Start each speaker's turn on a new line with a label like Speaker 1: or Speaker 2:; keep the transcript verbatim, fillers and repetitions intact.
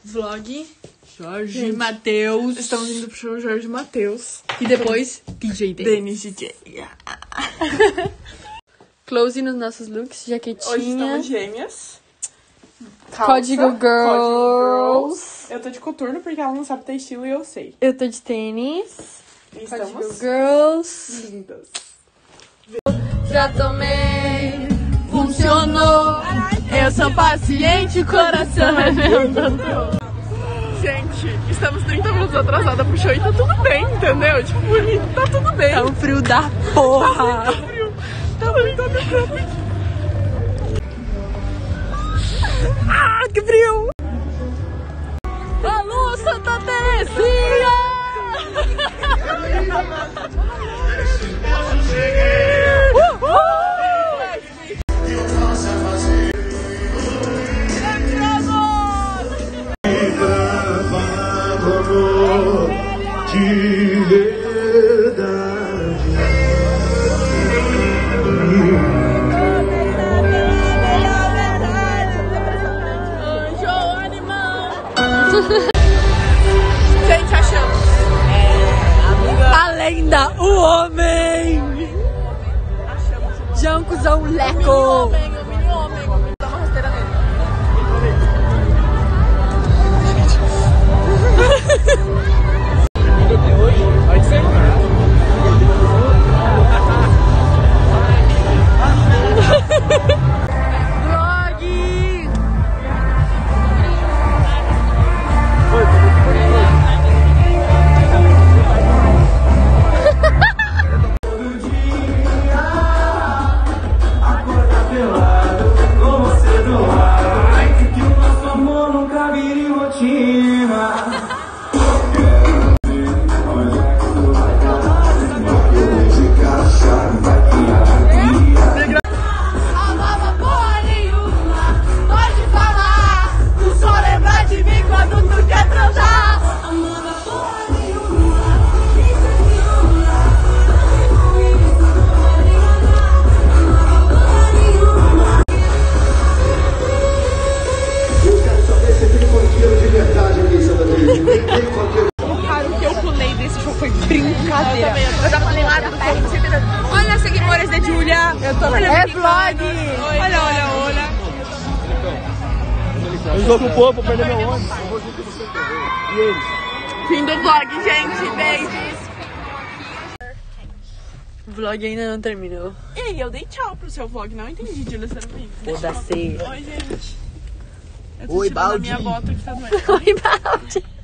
Speaker 1: Vlog
Speaker 2: Jorge Matheus.
Speaker 1: Estamos indo pro show Jorge Matheus.
Speaker 2: E depois D J
Speaker 1: Denis D J.
Speaker 2: Close nos nossos looks, jaquetinha.
Speaker 1: Hoje estamos gêmeas. Calça,
Speaker 2: Código Girls.
Speaker 1: Código Girls. Eu tô de coturno porque ela não sabe ter estilo e eu sei.
Speaker 2: Eu tô de tênis.
Speaker 1: E estamos
Speaker 2: Código Girls.
Speaker 1: lindas.
Speaker 2: Já tomei, funcionou. Eu sou paciente, o coração é meu.
Speaker 1: Gente, estamos trinta minutos atrasadas pro show e tá tudo bem, entendeu? Tipo, tá tudo bem.
Speaker 2: Tá um frio da porra.
Speaker 1: Tá muito frio. Tá muito frio. Ah, que frio!
Speaker 2: Alô, Santa Terezinha!
Speaker 1: Gente, achamos. É, amiga.
Speaker 2: A lenda, o homem!
Speaker 1: Achamos.
Speaker 2: Jancuzão
Speaker 1: O mini
Speaker 2: Leco!
Speaker 1: homem, o mini homem. Vamos dar uma rasteira nele. Pode ser.
Speaker 2: Brincadeira.
Speaker 1: Eu tava animada do povo, certeza. Olha, seguidores da Júlia. Eu tô olhando
Speaker 2: É
Speaker 1: aqui,
Speaker 2: vlog.
Speaker 1: olha, olha, olha.
Speaker 3: Eu estou com o povo, vou perder meu ônibus. Eu vou junto com você. E eles?
Speaker 1: Fim do vlog, gente. Beijos.
Speaker 2: O vlog ainda não terminou.
Speaker 1: E aí, eu dei tchau pro seu vlog. Não entendi, Júlia, você não me
Speaker 2: Foda-se.
Speaker 1: Oi, gente. Eu tô
Speaker 3: Oi,
Speaker 1: tirando a
Speaker 3: Baldi.
Speaker 1: minha bota que tá doendo.
Speaker 2: Oi, Baldi.